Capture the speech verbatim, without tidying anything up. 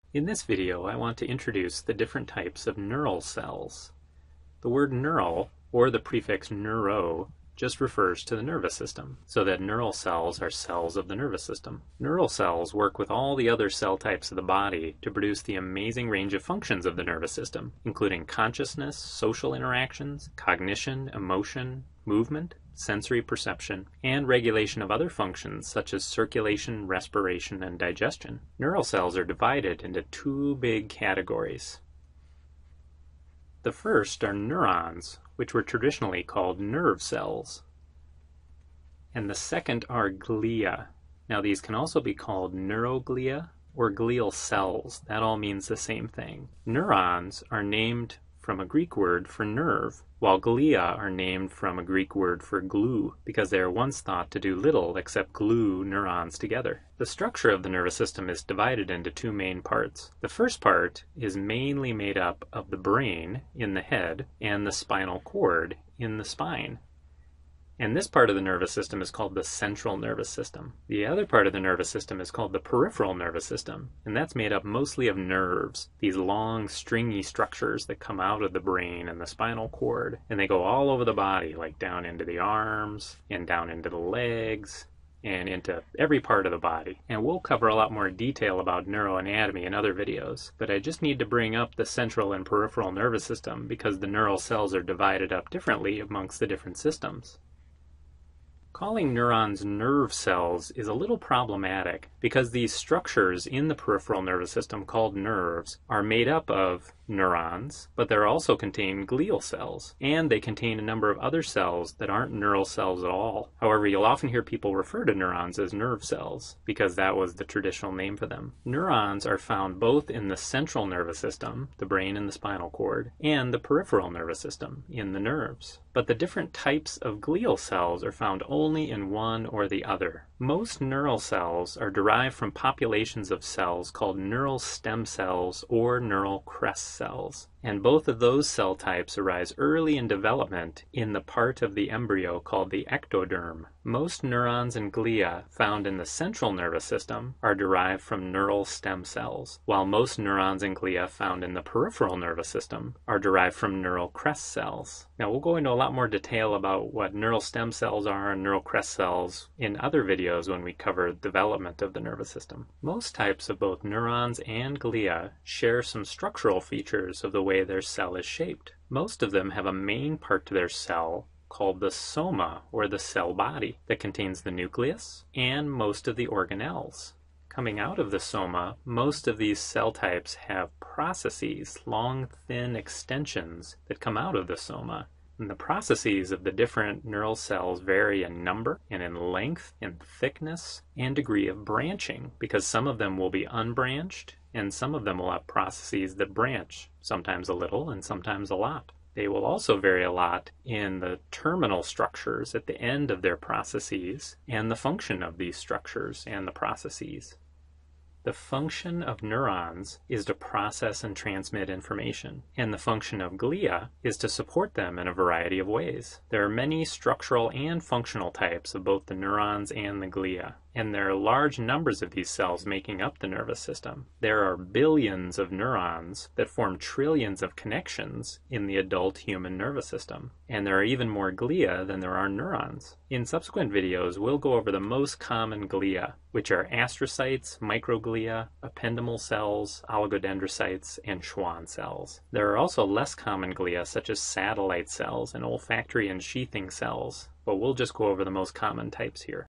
In this video, I want to introduce the different types of neural cells. The word neural, or the prefix neuro, just refers to the nervous system, so that neural cells are cells of the nervous system. Neural cells work with all the other cell types of the body to produce the amazing range of functions of the nervous system, including consciousness, social interactions, cognition, emotion, movement, sensory perception, and regulation of other functions such as circulation, respiration, and digestion. Neural cells are divided into two big categories. The first are neurons, which were traditionally called nerve cells. And the second are glia. Now these can also be called neuroglia or glial cells. That all means the same thing. Neurons are named from a Greek word for nerve, while glia are named from a Greek word for glue, because they are once thought to do little except glue neurons together. The structure of the nervous system is divided into two main parts. The first part is mainly made up of the brain in the head and the spinal cord in the spine. And this part of the nervous system is called the central nervous system. The other part of the nervous system is called the peripheral nervous system, and that's made up mostly of nerves, these long, stringy structures that come out of the brain and the spinal cord, and they go all over the body, like down into the arms, and down into the legs, and into every part of the body. And we'll cover a lot more detail about neuroanatomy in other videos, but I just need to bring up the central and peripheral nervous system because the neural cells are divided up differently amongst the different systems. Calling neurons nerve cells is a little problematic because these structures in the peripheral nervous system called nerves are made up of neurons, but they also contain glial cells, and they contain a number of other cells that aren't neural cells at all. However, you'll often hear people refer to neurons as nerve cells because that was the traditional name for them. Neurons are found both in the central nervous system, the brain and the spinal cord, and the peripheral nervous system, in the nerves. But the different types of glial cells are found only in one or the other. Most neural cells are derived from populations of cells called neural stem cells or neural crest cells. And both of those cell types arise early in development in the part of the embryo called the ectoderm. Most neurons and glia found in the central nervous system are derived from neural stem cells, while most neurons and glia found in the peripheral nervous system are derived from neural crest cells. Now we'll go into a lot more detail about what neural stem cells are and neural crest cells in other videos when we cover development of the nervous system. Most types of both neurons and glia share some structural features of the way their cell is shaped. Most of them have a main part to their cell called the soma, or the cell body, that contains the nucleus and most of the organelles. Coming out of the soma, most of these cell types have processes, long, thin extensions that come out of the soma. And the processes of the different neural cells vary in number and in length and thickness and degree of branching, because some of them will be unbranched and some of them will have processes that branch, sometimes a little and sometimes a lot. They will also vary a lot in the terminal structures at the end of their processes and the function of these structures and the processes. The function of neurons is to process and transmit information, and the function of glia is to support them in a variety of ways. There are many structural and functional types of both the neurons and the glia, and there are large numbers of these cells making up the nervous system. There are billions of neurons that form trillions of connections in the adult human nervous system, and there are even more glia than there are neurons. In subsequent videos, we'll go over the most common glia, which are astrocytes, microglia, ependymal cells, oligodendrocytes, and Schwann cells. There are also less common glia such as satellite cells and olfactory and sheathing cells, but we'll just go over the most common types here.